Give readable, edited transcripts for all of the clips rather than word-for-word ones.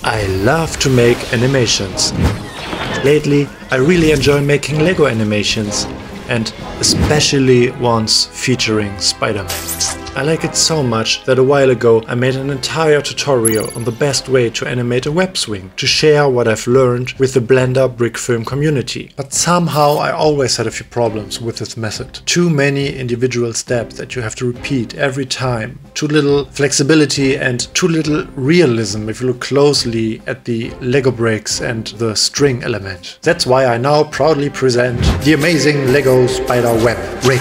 I love to make animations. Lately, I really enjoy making Lego animations, and especially ones featuring Spider-Man. I like it so much that a while ago I made an entire tutorial on the best way to animate a web swing to share what I've learned with the Blender brick film community. But somehow I always had a few problems with this method. Too many individual steps that you have to repeat every time. Too little flexibility and too little realism if you look closely at the Lego bricks and the string element. That's why I now proudly present the amazing Lego Spider Web Brick.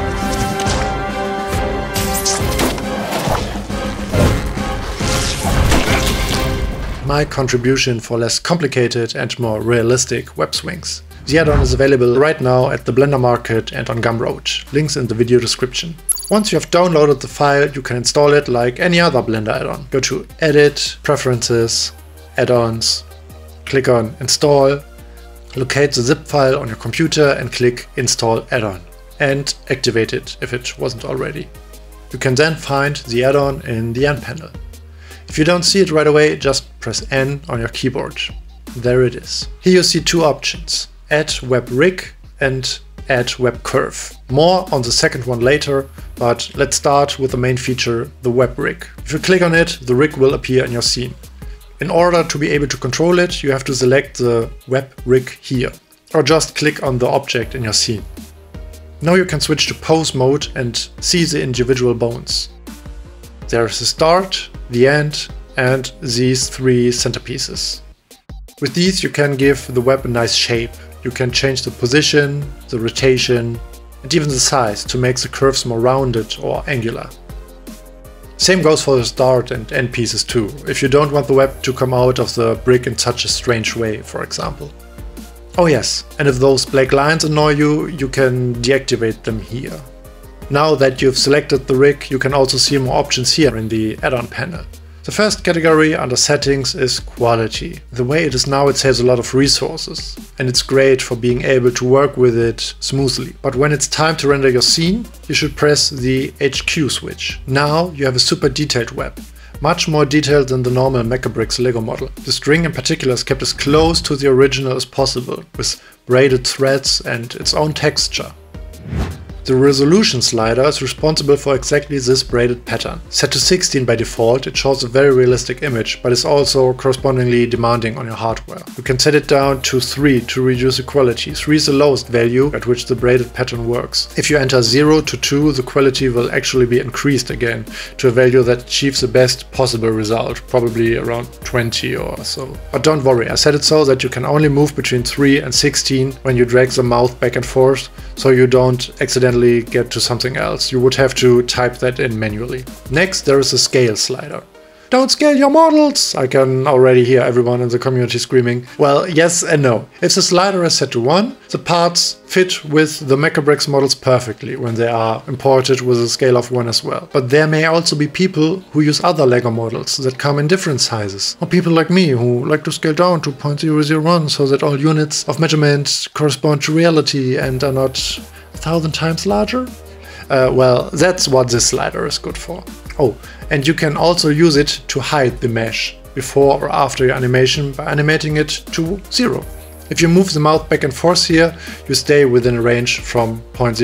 My contribution for less complicated and more realistic web swings. The add-on is available right now at the Blender Market and on Gumroad. Links in the video description. Once you have downloaded the file, you can install it like any other Blender add-on. Go to Edit, Preferences, Add-ons, click on Install, locate the zip file on your computer and click Install Add-on. And activate it if it wasn't already. You can then find the add-on in the N panel. If you don't see it right away, just press N on your keyboard. There it is. Here you see two options, Add Web Rig and Add Web Curve. More on the second one later, but let's start with the main feature, the Web Rig. If you click on it, the rig will appear in your scene. In order to be able to control it, you have to select the Web Rig here, or just click on the object in your scene. Now you can switch to pose mode and see the individual bones. There's the start, the end, and these three centerpieces. With these you can give the web a nice shape. You can change the position, the rotation, and even the size to make the curves more rounded or angular. Same goes for the start and end pieces too, if you don't want the web to come out of the brick in such a strange way, for example. Oh yes, and if those black lines annoy you, you can deactivate them here. Now that you've selected the rig, you can also see more options here in the add-on panel. The first category under settings is quality. The way it is now, it saves a lot of resources, and it's great for being able to work with it smoothly. But when it's time to render your scene, you should press the HQ switch. Now you have a super detailed web. Much more detailed than the normal Mechabricks Lego model. The string in particular is kept as close to the original as possible, with braided threads and its own texture. The resolution slider is responsible for exactly this braided pattern. Set to 16 by default, it shows a very realistic image, but is also correspondingly demanding on your hardware. You can set it down to 3 to reduce the quality. 3 is the lowest value at which the braided pattern works. If you enter 0 to 2, the quality will actually be increased again to a value that achieves the best possible result, probably around 20 or so. But don't worry, I set it so that you can only move between 3 and 16 when you drag the mouse back and forth, so you don't accidentally get to something else. You would have to type that in manually. Next, there is a scale slider. Don't scale your models! I can already hear everyone in the community screaming. Well, yes and no. If the slider is set to 1, the parts fit with the Mechabricks models perfectly when they are imported with a scale of 1 as well. But there may also be people who use other Lego models that come in different sizes. Or people like me who like to scale down to 0.001 so that all units of measurement correspond to reality and are not 1,000 times larger? Well, that's what this slider is good for. Oh, and you can also use it to hide the mesh before or after your animation by animating it to 0. If you move the mouse back and forth here, you stay within a range from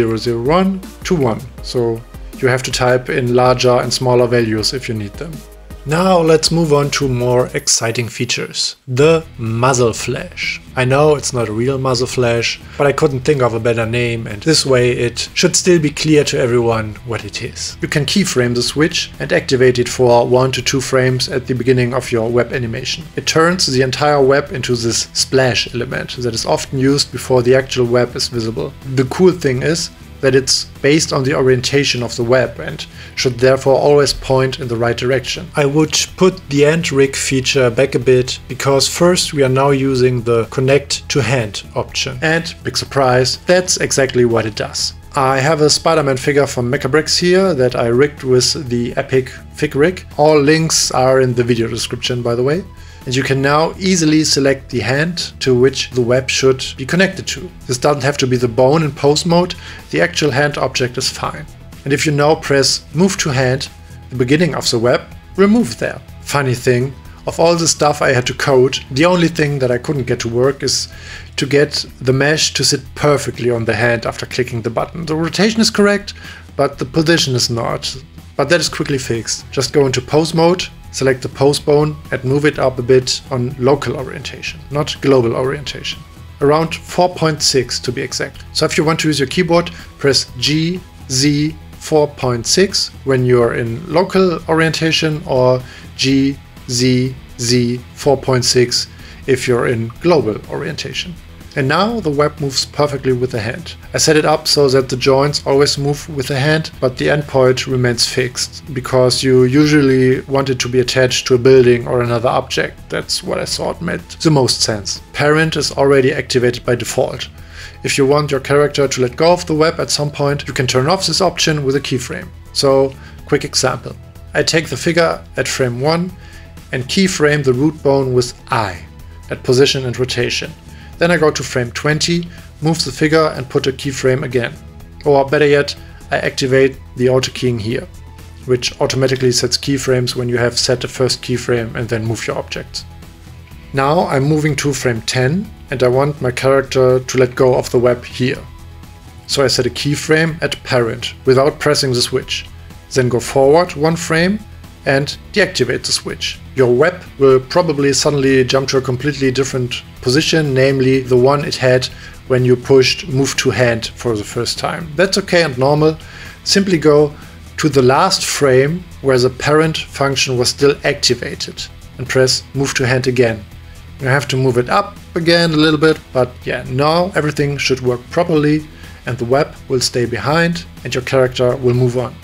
0.001 to 1. So you have to type in larger and smaller values if you need them. Now let's move on to more exciting features. The muzzle flash. I know it's not a real muzzle flash, but I couldn't think of a better name, and this way it should still be clear to everyone what it is. You can keyframe the switch and activate it for 1 to 2 frames at the beginning of your web animation. It turns the entire web into this splash element that is often used before the actual web is visible. The cool thing is that it's based on the orientation of the web and should therefore always point in the right direction. I would put the end rig feature back a bit, because first we are now using the connect to hand option. And, big surprise, that's exactly what it does. I have a Spider-Man figure from Mechabricks here that I rigged with the Epic Fig Rig. All links are in the video description, by the way. And you can now easily select the hand to which the web should be connected to. This doesn't have to be the bone in pose mode, the actual hand object is fine. And if you now press move to hand, the beginning of the web will move there. Funny thing, Of all the stuff I had to code, the only thing that I couldn't get to work is to get the mesh to sit perfectly on the hand after clicking the button. The rotation is correct, but the position is not. But that is quickly fixed. Just go into pose mode, select the pose bone and move it up a bit on local orientation, not global orientation. Around 4.6 to be exact. So if you want to use your keyboard, press G, Z, 4.6 when you're in local orientation, or G, Z, Z, 4.6 if you're in global orientation. And now the web moves perfectly with the hand. I set it up so that the joints always move with the hand, but the endpoint remains fixed, because you usually want it to be attached to a building or another object. That's what I thought made the most sense. Parent is already activated by default. If you want your character to let go of the web at some point, you can turn off this option with a keyframe. So, quick example. I take the figure at frame 1 and keyframe the root bone with I at position and rotation. Then I go to frame 20, move the figure and put a keyframe again. Or better yet, I activate the auto keying here, which automatically sets keyframes when you have set the first keyframe and then move your objects. Now I'm moving to frame 10 and I want my character to let go of the web here. So I set a keyframe at parent without pressing the switch. Then go forward one frame and deactivate the switch. Your web will probably suddenly jump to a completely different position, namely the one it had when you pushed move to hand for the first time. That's okay and normal. Simply go to the last frame where the parent function was still activated and press move to hand again. You have to move it up again a little bit, but yeah, now everything should work properly and the web will stay behind and your character will move on.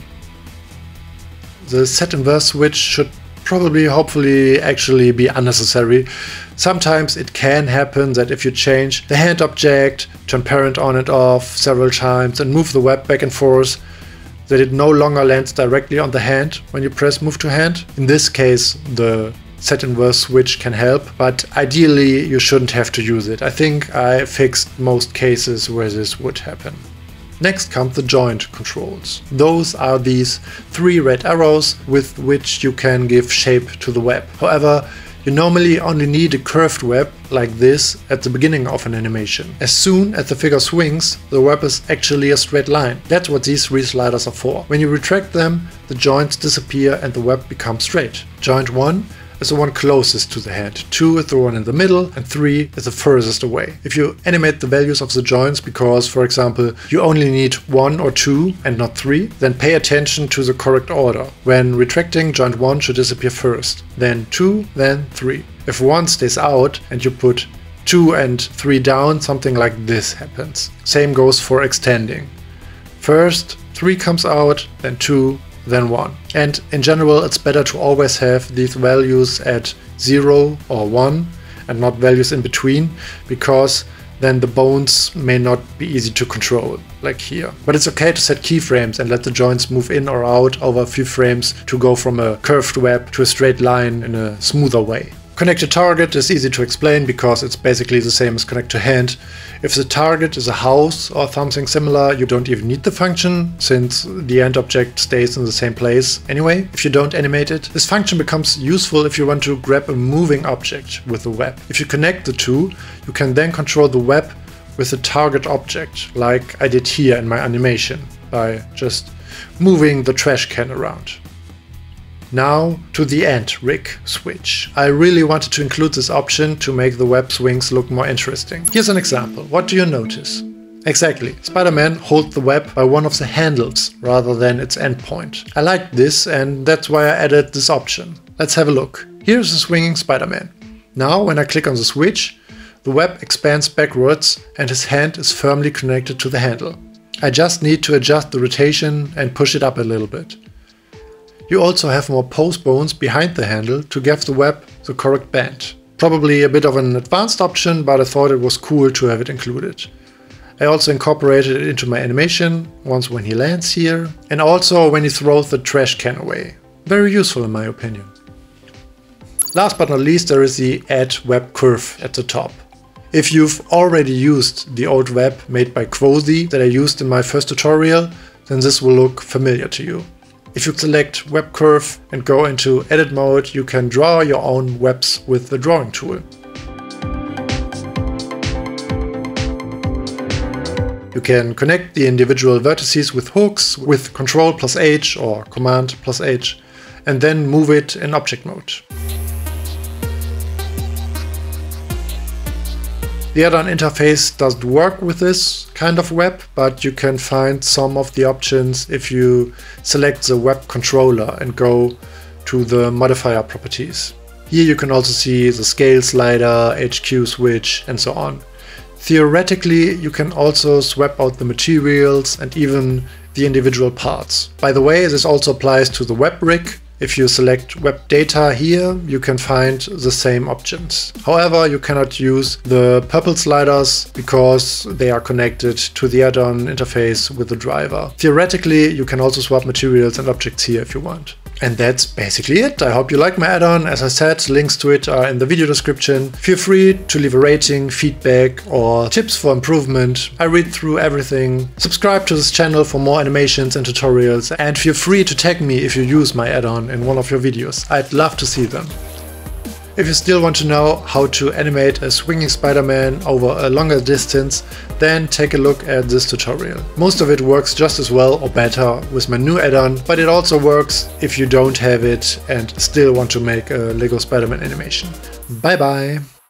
The set inverse switch should probably, hopefully, actually be unnecessary. Sometimes it can happen that if you change the hand object, turn parent on and off several times and move the web back and forth, that it no longer lands directly on the hand when you press move to hand. In this case, the set inverse switch can help, but ideally you shouldn't have to use it. I think I fixed most cases where this would happen. Next come the joint controls. Those are these 3 red arrows with which you can give shape to the web. However, you normally only need a curved web like this at the beginning of an animation. As soon as the figure swings, the web is actually a straight line. That's what these 3 sliders are for. When you retract them, the joints disappear and the web becomes straight. Joint 1 is the one closest to the hand, 2 is the one in the middle, and 3 is the furthest away. If you animate the values of the joints because, for example, you only need 1 or 2 and not 3, then pay attention to the correct order. When retracting, joint 1 should disappear first, then 2, then 3. If 1 stays out and you put 2 and 3 down, something like this happens. Same goes for extending. First 3 comes out, then 2, then 1. And in general, it's better to always have these values at 0 or 1 and not values in between, because then the bones may not be easy to control, like here. But it's okay to set keyframes and let the joints move in or out over a few frames to go from a curved web to a straight line in a smoother way. Connect to target is easy to explain because it's basically the same as connect to hand. If the target is a house or something similar, you don't even need the function, since the end object stays in the same place anyway if you don't animate it. This function becomes useful if you want to grab a moving object with the web. If you connect the two, you can then control the web with the target object, like I did here in my animation, by just moving the trash can around. Now to the end rig switch. I really wanted to include this option to make the web swings look more interesting. Here's an example. What do you notice? Exactly, Spider-Man holds the web by one of the handles rather than its endpoint. I liked this and that's why I added this option. Let's have a look. Here's the swinging Spider-Man. Now when I click on the switch, the web expands backwards and his hand is firmly connected to the handle. I just need to adjust the rotation and push it up a little bit. You also have more pose bones behind the handle to give the web the correct bend. Probably a bit of an advanced option, but I thought it was cool to have it included. I also incorporated it into my animation, once when he lands here, and also when he throws the trash can away. Very useful in my opinion. Last but not least, there is the Add Web Curve at the top. If you've already used the old web made by Quozy that I used in my first tutorial, then this will look familiar to you. If you select Web Curve and go into edit mode, you can draw your own webs with the drawing tool. You can connect the individual vertices with hooks with Ctrl+H or Command+H and then move it in object mode. The add-on interface doesn't work with this kind of web, but you can find some of the options if you select the web controller and go to the modifier properties. Here you can also see the scale slider, HQ switch and so on. Theoretically, you can also swap out the materials and even the individual parts. By the way, this also applies to the web rig. If you select web data here, you can find the same options. However, you cannot use the purple sliders because they are connected to the add-on interface with the driver. Theoretically, you can also swap materials and objects here if you want. And that's basically it. I hope you like my add-on. As I said, links to it are in the video description. Feel free to leave a rating, feedback or tips for improvement. I read through everything. Subscribe to this channel for more animations and tutorials, and feel free to tag me if you use my add-on in one of your videos. I'd love to see them. If you still want to know how to animate a swinging Spider-Man over a longer distance, then take a look at this tutorial. Most of it works just as well or better with my new add-on, but it also works if you don't have it and still want to make a LEGO Spider-Man animation. Bye bye!